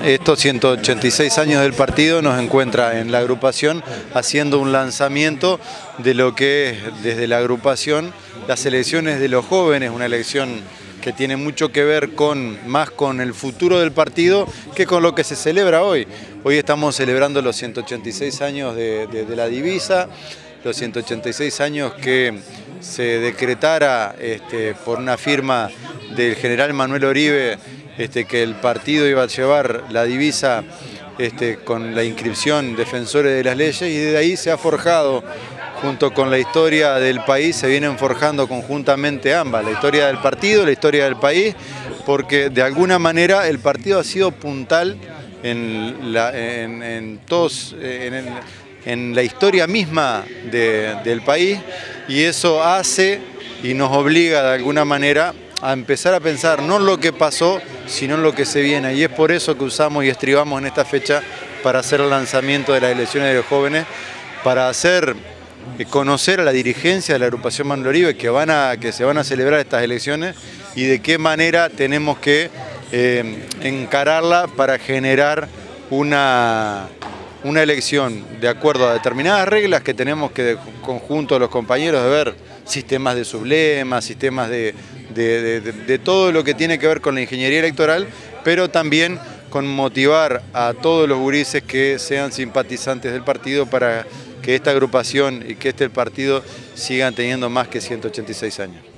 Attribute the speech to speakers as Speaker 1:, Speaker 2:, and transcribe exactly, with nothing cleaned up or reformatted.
Speaker 1: Estos ciento ochenta y seis años del partido nos encuentra en la agrupación haciendo un lanzamiento de lo que es desde la agrupación las elecciones de los jóvenes, una elección que tiene mucho que ver con, más con el futuro del partido que con lo que se celebra hoy. Hoy estamos celebrando los ciento ochenta y seis años de, de, de la divisa, los ciento ochenta y seis años que se decretara este, por una firma del general Manuel Oribe este, que el partido iba a llevar la divisa este, con la inscripción Defensores de las Leyes, y desde ahí se ha forjado, junto con la historia del país, se vienen forjando conjuntamente ambas, la historia del partido, la historia del país, porque de alguna manera el partido ha sido puntal en la, en, en todos, en, en, en la historia misma de, del país, y eso hace y nos obliga de alguna manera a empezar a pensar no en lo que pasó, sino en lo que se viene, y es por eso que usamos y estribamos en esta fecha para hacer el lanzamiento de las elecciones de los jóvenes, para hacer conocer a la dirigencia de la agrupación Manuel Oribe que, van a, que se van a celebrar estas elecciones y de qué manera tenemos que eh, encararla para generar una, una elección de acuerdo a determinadas reglas que tenemos que, de conjunto los compañeros, de ver sistemas de sublemas, sistemas de, de, de, de, de todo lo que tiene que ver con la ingeniería electoral, pero también con motivar a todos los gurises que sean simpatizantes del partido para que esta agrupación y que este partido sigan teniendo más que ciento ochenta y seis años.